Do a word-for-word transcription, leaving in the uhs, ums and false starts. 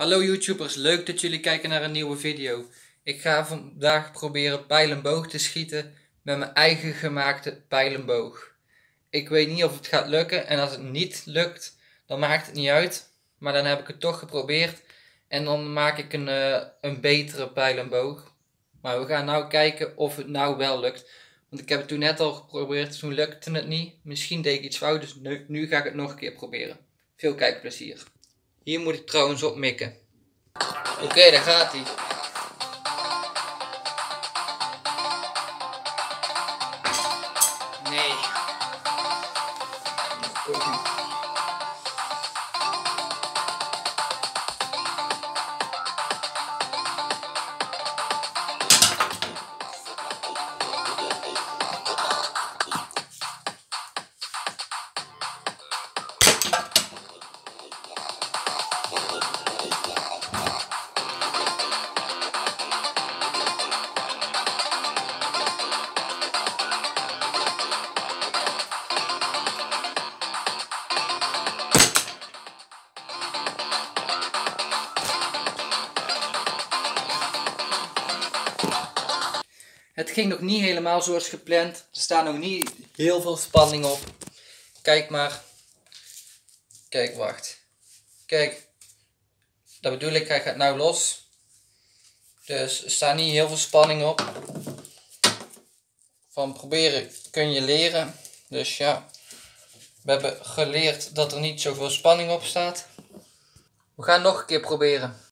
Hallo YouTubers, leuk dat jullie kijken naar een nieuwe video. Ik ga vandaag proberen pijl en boog te schieten met mijn eigen gemaakte pijl en boog. Ik weet niet of het gaat lukken en als het niet lukt, dan maakt het niet uit. Maar dan heb ik het toch geprobeerd en dan maak ik een, uh, een betere pijl en boog. Maar we gaan nou kijken of het nou wel lukt. Want ik heb het toen net al geprobeerd, toen lukte het niet. Misschien deed ik iets fout, dus nu, nu ga ik het nog een keer proberen. Veel kijkplezier. Hier moet ik trouwens op mikken. Oké, okay, daar gaat hij. Nee. Het ging nog niet helemaal zoals gepland. Er staat nog niet heel veel spanning op. Kijk maar. Kijk, wacht. Kijk. Dat bedoel ik, hij gaat nou los. Dus er staat niet heel veel spanning op. Van proberen kun je leren. Dus ja. We hebben geleerd dat er niet zoveel spanning op staat. We gaan nog een keer proberen.